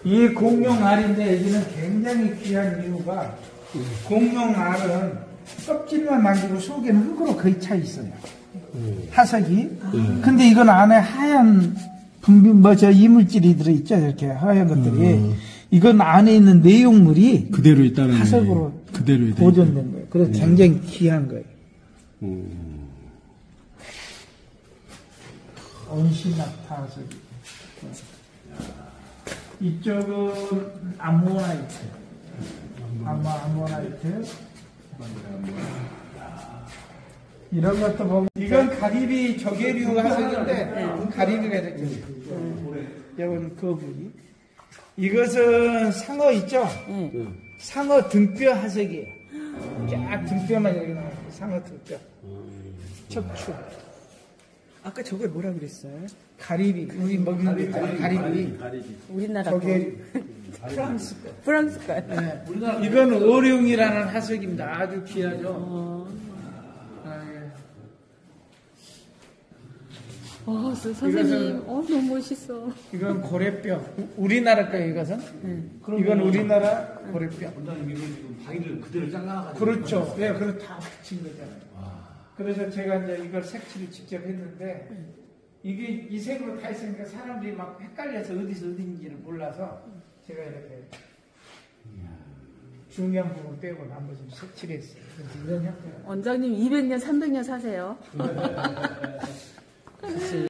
이 공룡알인데 여기는 굉장히 귀한 이유가 공룡알은 껍질만 남기고 속에는 흙으로 거의 차 있어요. 화석이. 근데 이건 안에 하얀 이물질이 들어있죠. 이렇게 하얀 것들이. 이건 안에 있는 내용물이 그대로 있다는 화석으로 그대로 보존된 거예요. 그래서 굉장히 귀한 거예요. 온시나타 화석이. 이쪽은 암모나이트. 암모나이트. 이런 것도 보면 이건 가리비 조개류 화석인데 가리비가 이렇게 이건 거북이. 이것은 상어 있죠? 상어 등뼈 화석이에요. 쫙 등뼈만 여기 나와요. 상어 등뼈. 척추. 아까 저걸 뭐라 그랬어요? 가리비. 우리 먹는 거 있잖아요. 가리비. 우리나라 조개. 프랑스 거. 프랑스 거. 네. 이건 어룡이라는 화석입니다. 아주 귀하죠. 선생님, 너무 멋있어. 이건 고래뼈. 우리나라 거예요, 이것은? 이건 우리나라 고래뼈. 원장님 이거 지금 바위를 그대로 잘라가지고. 그렇죠. 네, 그걸 다 붙인 거잖아요. 그래서 제가 이제 이걸 색칠을 직접 했는데, 이게 이 색으로 다 있으니까 사람들이 막 헷갈려서 어디서 어딘지를 몰라서 제가 이렇게 중요한 부분 빼고 나머지 색칠했어요. 이런 형태가. 원장님 200년, 300년 사세요.